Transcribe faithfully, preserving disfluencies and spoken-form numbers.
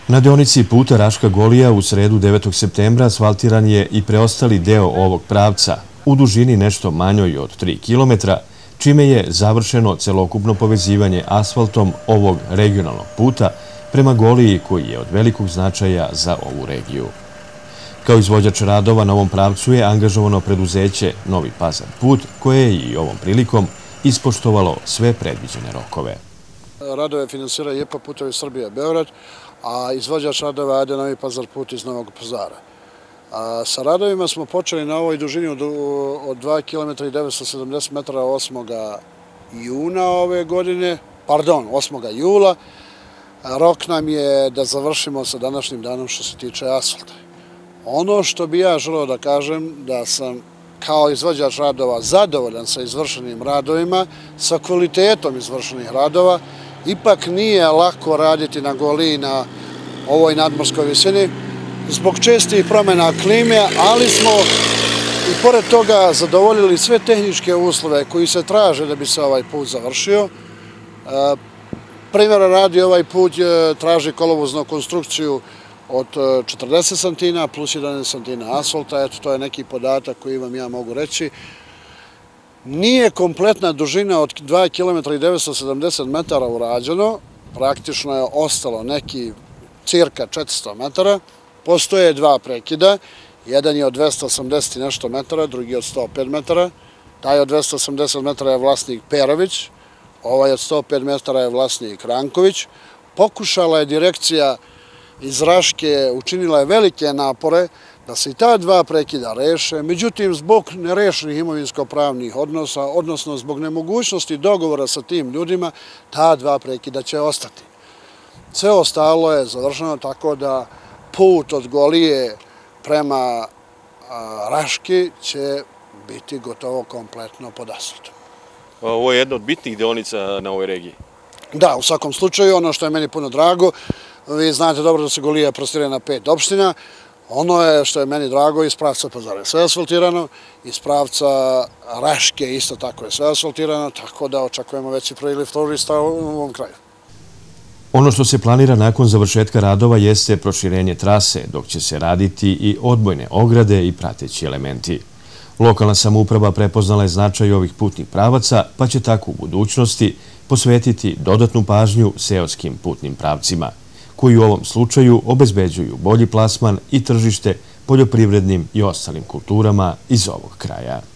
Na deonici puta Raška-Golija u sredu devetog septembra asfaltiran je i preostali deo ovog pravca u dužini nešto manjoj od tri kilometra, čime je završeno celokupno povezivanje asfaltom ovog regionalnog puta prema Goliji koji je od velikog značaja za ovu regiju. Kao izvođač radova na ovom pravcu je angažovano preduzeće Novi Pazar put, koje je i ovom prilikom ispoštovalo sve predviđene rokove. Radove finansira J E P A Putevi Srbije Beograd, a izvođač radova je Novi Pazar put iz Novog Pazara. Sa radovima smo počeli na ovoj dužini od dva kilometra i devetsto sedamdeset metara osmog juna ove godine, pardon, osmog jula. Rok nam je da završimo sa današnjim danom što se tiče asfalta. Ono što bi ja želeo da kažem, da sam kao izvođač radova zadovoljan sa izvršenim radovima, sa kvalitetom izvršenih radova. Ipak nije lako raditi na Goliji na ovoj nadmorskoj visini zbog čestih promjena klime, ali smo i pored toga zadovoljili sve tehničke uslove koji se traže da bi se ovaj put završio. Primjera radi, ovaj put traži kolovoznu konstrukciju od četrdeset santina plus jedanaest santina asfalta. Eto, to je neki podatak koji vam ja mogu reći. Nije kompletna dužina od dva kilometra i devetsto sedamdeset metara urađeno, praktično je ostalo neki cirka četiristo metara. Postoje dva prekida, jedan je od dvesta osamdeset i nešto metara, drugi od sto pet metara. Taj od dvesta osamdeset metara je vlasnik Perović, ovaj od sto pet metara je vlasnik Ranković. Pokušala je direkcija iz Raške, učinila je velike napore da se i ta dva prekida reše, međutim, zbog nerešenih imovinsko-pravnih odnosa, odnosno zbog nemogućnosti dogovora sa tim ljudima, ta dva prekida će ostati. Sve ostalo je završeno tako da put od Golije prema Raški će biti gotovo kompletno pod asfaltom. Ovo je jedna od bitnih deonica na ovoj regiji. Da, u svakom slučaju, ono što je meni puno drago, vi znate dobro da se Golija prostire na pet opština. Ono je što je meni drago, iz pravca Pazara je sve asfaltirano, iz pravca Raške isto tako je sve asfaltirano, tako da očekujemo veći priliv turista u ovom kraju. Ono što se planira nakon završetka radova jeste proširenje trase, dok će se raditi i odbojne ograde i prateći elementi. Lokalna samouprava prepoznala je značaj ovih putnih pravaca, pa će tako u budućnosti posvetiti dodatnu pažnju seoskim putnim pravcima, koji u ovom slučaju obezbeđuju bolji plasman i tržište poljoprivrednim i ostalim kulturama iz ovog kraja.